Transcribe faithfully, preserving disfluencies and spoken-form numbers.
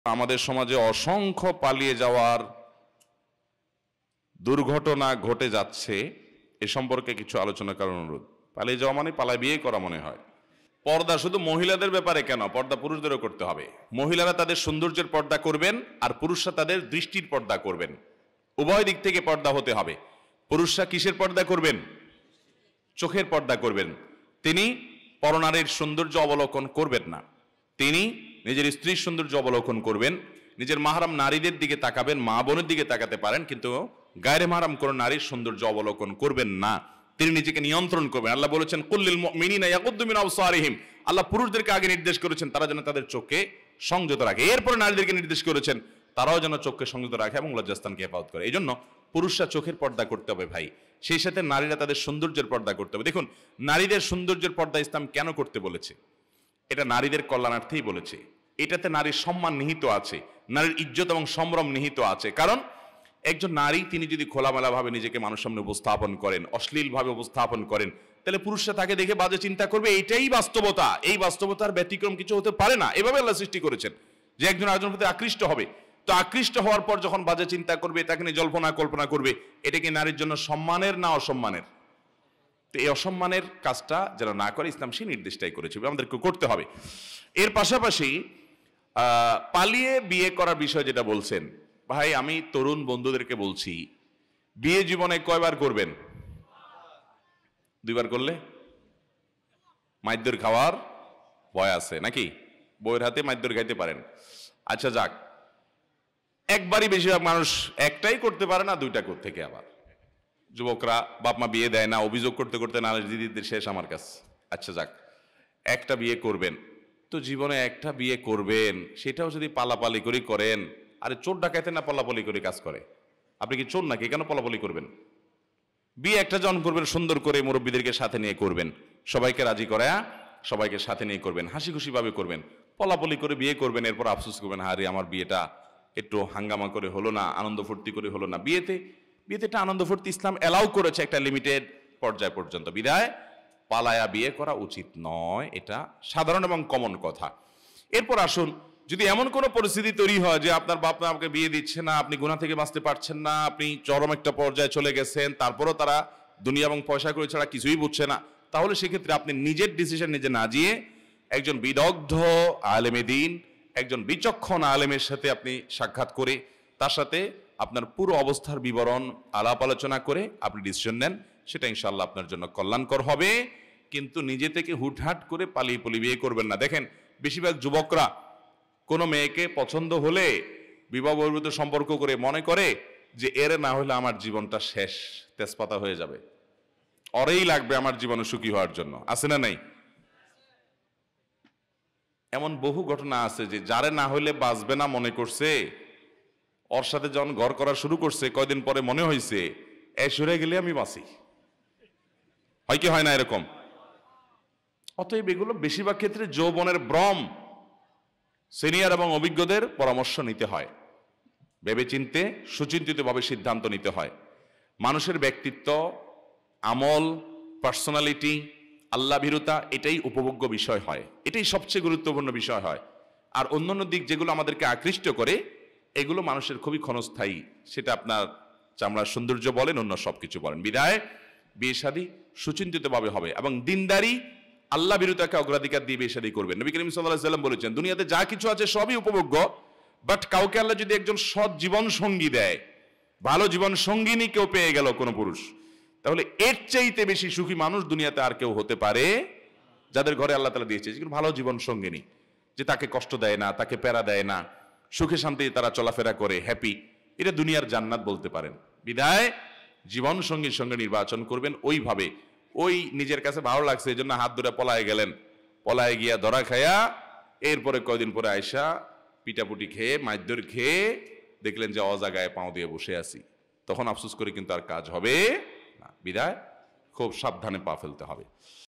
আমাদের সমাজে অসংখ্য পালিয়ে যাওয়ার দুর্ঘটনা ঘটে যাচ্ছে, এ সম্পর্কে কিছু আলোচনা করার অনুরোধ। পালিয়ে যাওয়া মানে পালায় বিয়ে করা মনে হয়। পর্দা শুধু মহিলাদের ব্যাপারে কেন, পর্দা পুরুষদেরও করতে হবে। মহিলারা তাদের সৌন্দর্যের পর্দা করবেন আর পুরুষরা তাদের দৃষ্টির পর্দা করবেন। উভয় দিক থেকে পর্দা হতে হবে। পুরুষরা কিসের পর্দা করবেন? চোখের পর্দা করবেন। তিনি পরনারীর সৌন্দর্য অবলোকন করবেন না, তিনি নিজের স্ত্রীর সৌন্দর্য অবলোকন করবেন। নিজের মাহরাম নারীদের দিকে তাকাবেন, মা বোনের দিকে তাকাতে পারেন, কিন্তু গায়রে মাহরাম কোনো নারীর সৌন্দর্য অবলোকন করবেন না। তিনি নিজেকে নিয়ন্ত্রণ করবেন। আল্লাহ বলেছেন কুল্লিল মুমিনিনা ইয়াগুদ্দু মিন আবসারিহিম। আল্লাহ পুরুষদেরকে আগে নির্দেশ করেছেন তারা যেন তাদের চোখকে সংযত রাখে, এরপর নারীদেরকে নির্দেশ করেছেন তারাও যেন চোখকে সংযত রাখে এবং লজ্জাস্থানকে হেফাজত করে। এই জন্য পুরুষরা চোখের পর্দা করতে হবে ভাই, সেই সাথে নারীরা তাদের সৌন্দর্যের পর্দা করতে হবে। দেখুন, নারীদের সৌন্দর্যের পর্দা ইসলাম কেন করতে বলেছে? এটা নারীদের কল্যাণার্থেই বলেছে। এটাতে নারীর সম্মান নিহিত আছে, নারীর ইজ্জত এবং সম্ভ্রম নিহিত আছে। কারণ একজন নারী তিনি যদি খোলামেলাভাবে নিজেকে মানুষের সামনে উপস্থাপন করেন, অশ্লীলভাবে উপস্থাপন করেন, তাহলে পুরুষরা তাকে দেখে বাজে চিন্তা করবে। এইটাই বাস্তবতা, এই বাস্তবতার ব্যতিক্রম কিছু হতে পারে না। এভাবে আল্লাহ সৃষ্টি করেছেন যে একজন আরেকজনের প্রতি আকৃষ্ট হবে। তো আকৃষ্ট হওয়ার পর যখন বাজে চিন্তা করবে, তাকে নিয়ে জল্পনা কল্পনা করবে, এটা কি নারীর জন্য সম্মানের না অসম্মানের? তো এই অসম্মানের কাজটা যেন না করে ইসলাম সেই নির্দেশটাই করেছে, আমাদেরকে করতে হবে। এর পাশাপাশি আহ পালিয়ে বিয়ে করার বিষয় যেটা বলছেন, ভাই আমি তরুণ বন্ধুদেরকে বলছি, বিয়ে জীবনে কয়বার করবেন? দুইবার করলে মাইদ্যর খাওয়ার ভয় আছে নাকি? বইয়ের হাতে মাইদ্যর খাইতে পারেন। আচ্ছা যাক, একবারই বেশিরভাগ মানুষ একটাই করতে পারে না, দুইটা করতে থেকে আবার যুবকরা বাপ মা বিয়ে দেয় না, অভিযোগ করতে করতে নালিশ দিদিদের শেষ আমার কাছে। আচ্ছা যাক, একটা বিয়ে করবেন তো জীবনে একটা বিয়ে করবেন, সেটাও যদি পালাপালি করে করেন, আরে চোর ডাকাইতে না পালাপালি করে কাজ করে? আপনি কি চোর নাকি? কেন পালাপালি করবেন? বিয়ে একটা জন করবেন সুন্দর করে, মুরব্বীদেরকে সাথে নিয়ে করবেন, সবাইকে রাজি করায়া সবাইকে সাথে নিয়ে করবেন, হাসি খুশি ভাবে করবেন। পলাপলি করে বিয়ে করবেন, এরপর আফসোস করবেন, হারে আমার বিয়েটা একটু হাঙ্গামা করে হলো না, আনন্দ ফুর্তি করে হলো না। বিয়েতে বিয়েতে একটা আনন্দ ফুর্তি ইসলাম এলাও করেছে একটা লিমিটেড পর্যায় পর্যন্ত, বিদায় পালায়া বিয়ে করা উচিত নয়। এটা সাধারণ এবং কমন কথা। এরপর আসুন, যদি এমন কোনো পরিস্থিতি তৈরি হয় যে আপনার বাপ মা আপনাকে বিয়ে দিচ্ছে না, আপনি গুনাহ থেকে বাঁচতে পারছেন না, আপনি চরম একটা পর্যায়ে চলে গেছেন, তারপরও তারা দুনিয়া এবং পয়সা করে ছাড়া কিছুই বুঝছে না, তাহলে সেক্ষেত্রে আপনি নিজের ডিসিশন নিজে না দিয়ে একজন বিদগ্ধ আলেমে দ্বীন, একজন বিচক্ষণ আলেমের সাথে আপনি সাক্ষাৎ করে তার সাথে আপনার পুরো অবস্থার বিবরণ আলাপ আলোচনা করে আপনি ডিসিশন নেন, সেটা ইনশাআল্লাহ আপনার জন্য কল্যাণকর হবে। কিন্তু নিজে থেকে হুটহাট করে পালিয়ে পালিয়ে বিয়ে করবেন না। দেখেন, বেশিরভাগ যুবকরা কোনো মেয়েকে পছন্দ হলে বিবাহ বহির্ভূত সম্পর্ক করে মনে করে যে এর না হলে আমার জীবনটা শেষ, তেজপাতা হয়ে যাবে, ওরেই লাগবে আমার জীবনে সুখী হওয়ার জন্য। আছে না নাই? এমন বহু ঘটনা আছে যে যারে না হলে বাঁচবে না মনে করছে, ওর সাথে যখন ঘর করা শুরু করছে কয়দিন পরে মনে হয়েছে এ সরে গেলে আমি বাঁচি। হয় কি হয় না এরকম? অতএব এগুলো বেশিরভাগ ক্ষেত্রে যৌবনের ভ্রম। সিনিয়র এবং অভিজ্ঞদের পরামর্শ নিতে হয়, ভেবে চিনতে সুচিন্তিতভাবে সিদ্ধান্ত নিতে হয়। মানুষের ব্যক্তিত্ব, আমল, পার্সোনালিটি, আল্লাহ ভীরুতা, এটাই উপভোগ্য বিষয় হয়, এটাই সবচেয়ে গুরুত্বপূর্ণ বিষয় হয়। আর অন্যান্য দিক যেগুলো আমাদেরকে আকৃষ্ট করে, এগুলো মানুষের খুবই ক্ষণস্থায়ী। সেটা আপনার চামড়ার সৌন্দর্য বলেন, অন্য সব কিছু বলেন। বিদায় বিয়ে শাদী সুচিন্তিতভাবে হবে এবং দিনদারি আল্লাহ বিরুতাকে অগ্রাধিকার দিয়ে বিয়ে শাদী করবেন। নবী করিম সাল্লাল্লাহু আলাইহি ওয়াসাল্লাম বলেছেন, দুনিয়াতে যা কিছু আছে সবই উপভোগ্য, বাট কাউকে আল্লাহ যদি একজন সৎ জীবন সঙ্গী দেয়, ভালো জীবন সঙ্গিনী কেউ পেয়ে গেল কোনো পুরুষ, তাহলে এর চাইতে বেশি সুখী মানুষ দুনিয়াতে আর কেউ হতে পারে যাদের ঘরে আল্লাহ তাআলা দিয়েছে ভালো জীবন সঙ্গিনী, যে তাকে কষ্ট দেয় না, তাকে প্যারা দেয় না, সুখে শান্তি তারা চলাফেরা করে হ্যাপি। এটা দুনিয়ার জান্নাত বলতে পারেন। বিদায় জীবন সঙ্গীর সঙ্গে নির্বাচন করবেন ওইভাবে, ওই নিজের কাছে ভালো লাগছে এই জন্য হাত ধরে পলায় গেলেন, পলায় গিয়া ধরা খায়া এরপরে কয়দিন পরে আয়সা পিটাপুটি খেয়ে মাইদ্যর খেয়ে দেখলেন যে অজাগায় পাও দিয়ে বসে আছি, তখন আফসোস করে কিন্তু আর কাজ হবে না। বিদায় খুব সাবধানে পা ফেলতে হবে।